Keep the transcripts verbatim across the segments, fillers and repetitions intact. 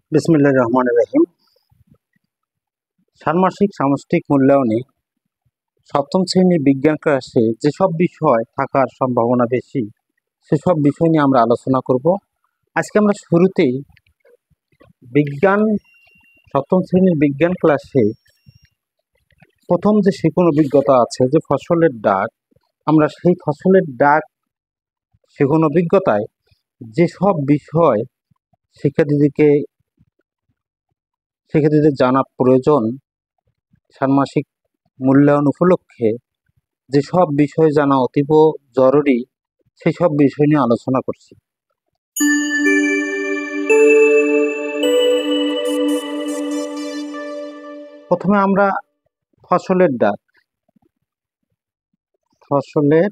বিসমিল্লাহির রহমানির রহিম। ষান্মাসিক সামষ্টিক মূল্যায়নে সপ্তম শ্রেণীর বিজ্ঞান ক্লাসে যেসব বিষয় থাকার সম্ভাবনা বেশি সেসব বিষয় নিয়ে আমরা আলোচনা করব। আজকে আমরা শুরুতেই বিজ্ঞান সপ্তম শ্রেণীর বিজ্ঞান ক্লাসে প্রথম যে শিখন অভিজ্ঞতা আছে যে ফসলের ডাক, আমরা সেই ফসলের ডাক শিখন অভিজ্ঞতায় যেসব বিষয় শিক্ষার্থীদেরকে শিক্ষার্থীদের জানা প্রয়োজন, ষান্মাসিক মূল্যায়ন উপলক্ষে যেসব বিষয় জানা অতীব জরুরি সেই সব বিষয় নিয়ে আলোচনা করছি। প্রথমে আমরা ফসলের ডাক ফসলের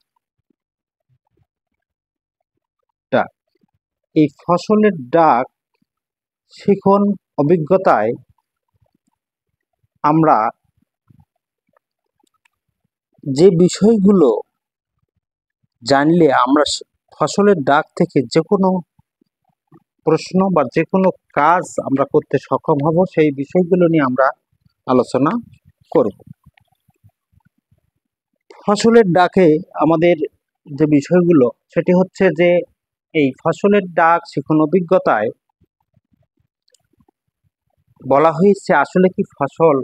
ডাক এই ফসলের ডাক শিখন অভিজ্ঞতায় আমরা যে বিষয়গুলো জানলে আমরা ফসলের ডাক থেকে যে কোনো প্রশ্ন বা যে কোনো কাজ আমরা করতে সক্ষম হব সেই বিষয়গুলো নিয়ে আমরা আলোচনা করব। ফসলের ডাকে আমাদের যে বিষয়গুলো সেটি হচ্ছে যে এই ফসলের ডাক শিখন অভিজ্ঞতায় বলা হয়েছে আসলে কি ফসল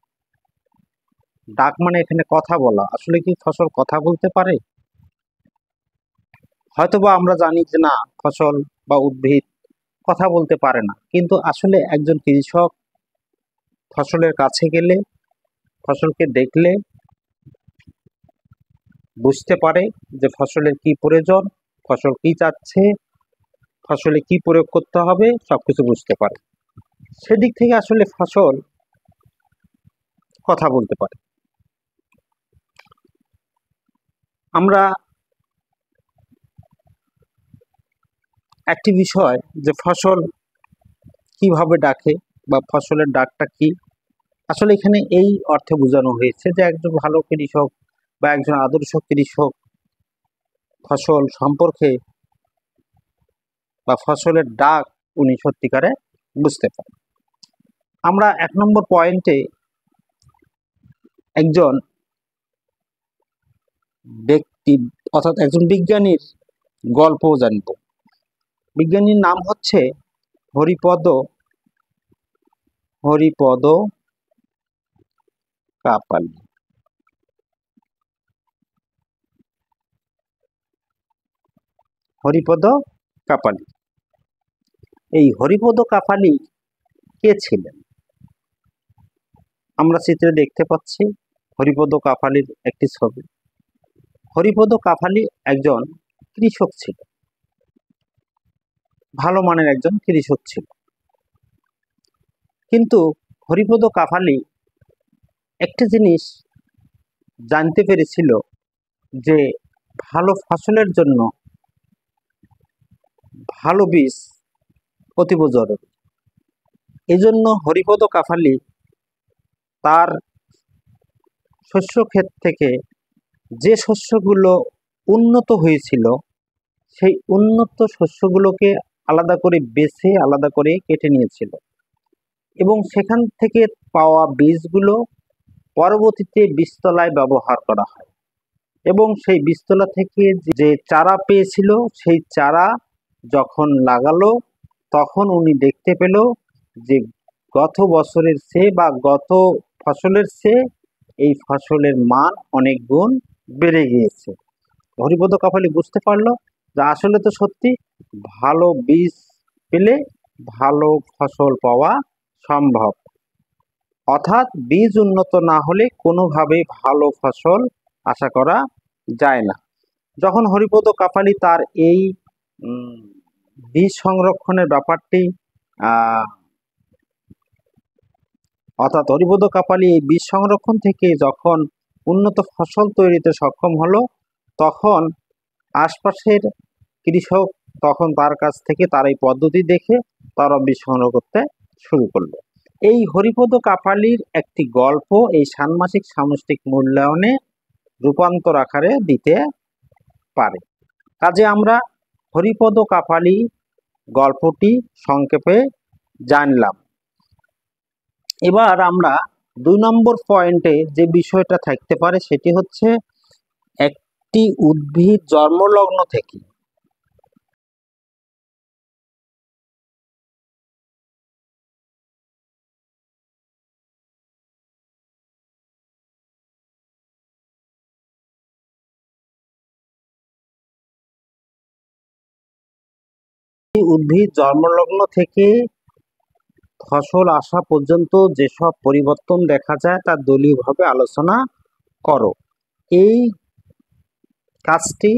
ডাক মানে এখানে কথা বলা, আসলে কি ফসল কথা বলতে পারে? হয়তোবা আমরা জানি যে না, ফসল বা উদ্ভিদ কথা বলতে পারে না, কিন্তু আসলে একজন কৃষক ফসলের কাছে গেলে ফসলকে দেখলে বুঝতে পারে যে ফসলের কি প্রয়োজন, ফসল কি চাচ্ছে, ফসলে কি প্রয়োগ করতে হবে, সবকিছু বুঝতে পারে। সেদিক থেকে আসলে ফসল কথা বলতে পারে। আমরা একটি বিষয় যে ফসল কিভাবে ডাকে বা ফসলের ডাকটা কি, আসলে এখানে এই অর্থে বোঝানো হয়েছে যে একজন ভালো কৃষক বা একজন আদর্শ কৃষক ফসল সম্পর্কে বা ফসলের ডাক উনি সত্যিকারে বুঝতে পারেন। আমরা এক নম্বর পয়েন্টে একজন ব্যক্তি অর্থাৎ একজন বিজ্ঞানীর গল্প জানব। বিজ্ঞানীর নাম হচ্ছে হরিপদ হরিপদ কাপালি। হরিপদ কাপালি এই হরিপদ কাপালি কে ছিলেন? আমরা চিত্রে দেখতে পাচ্ছি হরিপদ কাপালির একটি ছবি। হরিপদ কাপালি একজন কৃষক ছিল, ভালো মানের একজন কৃষক ছিল। কিন্তু হরিপদ কাপালি একটা জিনিস জানতে পেরেছিল যে ভালো ফসলের জন্য ভালো বীজ অতীব জরুরি। এজন্য হরিপদ কাপালি তার শস্য ক্ষেত থেকে যে শস্যগুলো উন্নত হয়েছিল সেই উন্নত শস্যগুলোকে আলাদা করে বেছে আলাদা করে কেটে নিয়েছিল এবং সেখান থেকে পাওয়া বীজগুলো পরবর্তীতে বীজতলায় ব্যবহার করা হয় এবং সেই বীজতলা থেকে যে চারা পেয়েছিল সেই চারা যখন লাগালো তখন উনি দেখতে পেল যে গত বছরের চেয়ে বা গত ফসলের চেয়ে এই ফসলের মান অনেক গুণ বেড়ে গিয়েছে। হরিপদ কাপালি বুঝতে পারলো যে আসলে তো সত্যি ভালো বীজ পেলে ভালো ফসল পাওয়া সম্ভব, অর্থাৎ বীজ উন্নত না হলে কোনোভাবে ভালো ফসল আশা করা যায় না। যখন হরিপদ কাপালি তার এই বীজ সংরক্ষণের ব্যাপারটি আহ অর্থাৎ হরিপদ কাপালি এই বীজ সংরক্ষণ থেকে যখন উন্নত ফসল তৈরিতে সক্ষম হলো তখন আশপাশের কৃষক তখন তার কাছ থেকে তার এই পদ্ধতি দেখে তারা বীজ সংগ্রহ করতে শুরু করলো। এই হরিপদ কাপালির একটি গল্প এই ষান্মাসিক সামষ্টিক মূল্যায়নে রূপান্তর আকারে দিতে পারে। কাজে আমরা হরিপদ কাপালি গল্পটি সংক্ষেপে জানলাম। এবার আমরা দুই নম্বর পয়েন্টে যে বিষয়টা থাকতে পারে সেটি হচ্ছে একটি উদ্ভিদ জন্মলগ্ন থেকে উদ্ভিদ জন্মলগ্ন থেকে ফসল আসা পর্যন্ত যেসব পরিবর্তন দেখা যায় তা দলীয়ভাবে আলোচনা করো। এই কাজটি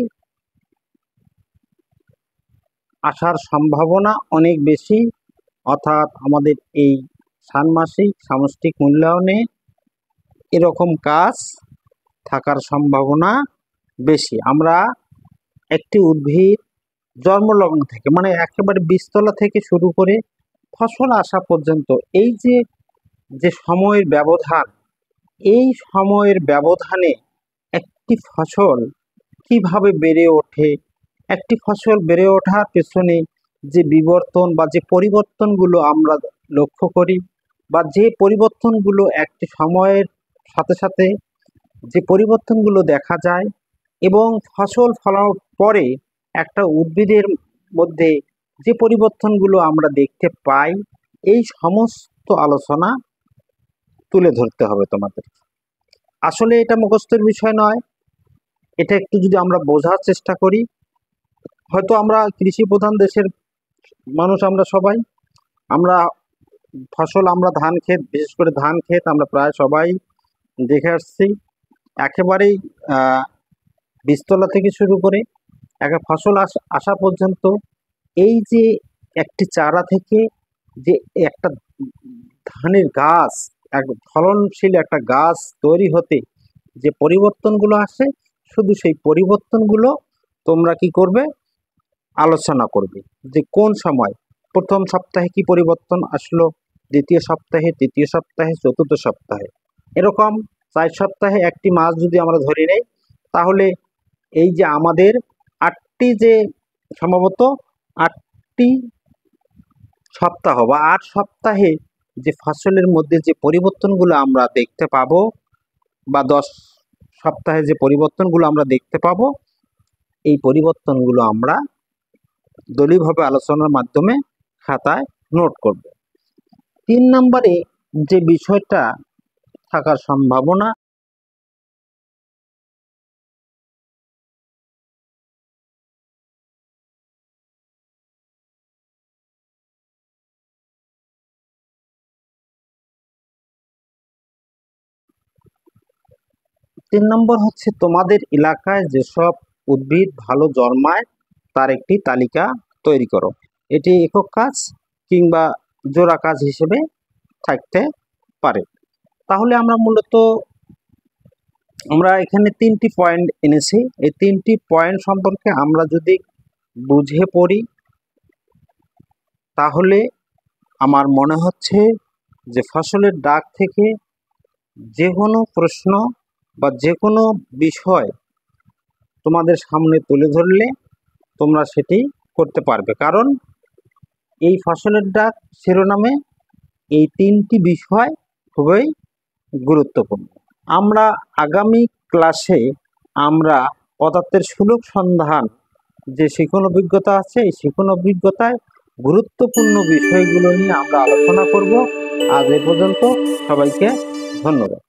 আসার সম্ভাবনা অনেক বেশি, অর্থাৎ আমাদের এই ষান্মাসিক সামষ্টিক মূল্যায়নে এরকম কাজ থাকার সম্ভাবনা বেশি। আমরা একটি উদ্ভিদ জন্মলগ্ন থেকে মানে একেবারে বীজতলা থেকে শুরু করে ফসল আসা পর্যন্ত এই যে যে সময়ের ব্যবধান, এই সময়ের ব্যবধানে একটি ফসল কিভাবে বেড়ে ওঠে, একটি ফসল বেড়ে ওঠার পেছনে যে বিবর্তন বা যে পরিবর্তনগুলো আমরা লক্ষ্য করি বা যে পরিবর্তনগুলো একটি সময়ের সাথে সাথে যে পরিবর্তনগুলো দেখা যায় এবং ফসল ফলানোর পরে একটা উদ্ভিদের মধ্যে যে পরিবর্তনগুলো আমরা দেখতে পাই, এই সমস্ত আলোচনা তুলে ধরতে হবে তোমাদের। আসলে এটা মুখস্থের বিষয় নয়, এটা একটু যদি আমরা বোঝার চেষ্টা করি, হয়তো আমরা কৃষি প্রধান দেশের মানুষ, আমরা সবাই আমরা ফসল আমরা ধান ক্ষেত, বিশেষ করে ধান ক্ষেত আমরা প্রায় সবাই দেখে আসছি। একেবারেই বীজতলা থেকে শুরু করে একটা ফসল আসা পর্যন্ত এই যে একটি চারা থেকে যে একটা ধানের গাছ, এক ফলনশীল একটা গাছ তৈরি হতে যে পরিবর্তনগুলো আসে, শুধু সেই পরিবর্তনগুলো তোমরা কি করবে, আলোচনা করবে। যে কোন সময় প্রথম সপ্তাহে কি পরিবর্তন আসলো, দ্বিতীয় সপ্তাহে, তৃতীয় সপ্তাহে, চতুর্থ সপ্তাহে, এরকম চার সপ্তাহে একটি মাস যদি আমরা ধরে নেই, তাহলে এই যে আমাদের আটটি যে সম্ভবত আটটি সপ্তাহ বা আট সপ্তাহে যে ফসলের মধ্যে যে পরিবর্তনগুলো আমরা দেখতে পাবো বা দশ সপ্তাহে যে পরিবর্তনগুলো আমরা দেখতে পাবো, এই পরিবর্তনগুলো আমরা দলীয়ভাবে আলোচনার মাধ্যমে খাতায় নোট করব। তিন নম্বরে যে বিষয়টা থাকার সম্ভাবনা, তিন নম্বর হচ্ছে তোমাদের এলাকায় যেসব উদ্ভিদ ভালো জন্মায় তার একটি তালিকা তৈরি করো। এটি একক কাজ কিংবা জোড়া কাজ হিসেবে থাকতে পারে। তাহলে আমরা মূলত আমরা এখানে তিনটি পয়েন্ট এনেছি। এই তিনটি পয়েন্ট সম্পর্কে আমরা যদি বুঝে পড়ি, তাহলে আমার মনে হচ্ছে যে ফসলের ডাক থেকে যে কোনো প্রশ্ন বা যে কোনো বিষয় তোমাদের সামনে তুলে ধরলে তোমরা সেটি করতে পারবে। কারণ এই ফসলের ডাক শিরোনামে এই তিনটি বিষয় খুবই গুরুত্বপূর্ণ। আমরা আগামী ক্লাসে আমরা পদার্থের সুলভ সন্ধান যে শিখন অভিজ্ঞতা আছে, এই শিখন অভিজ্ঞতায় গুরুত্বপূর্ণ বিষয়গুলো নিয়ে আমরা আলোচনা করব। আজ এ পর্যন্ত, সবাইকে ধন্যবাদ।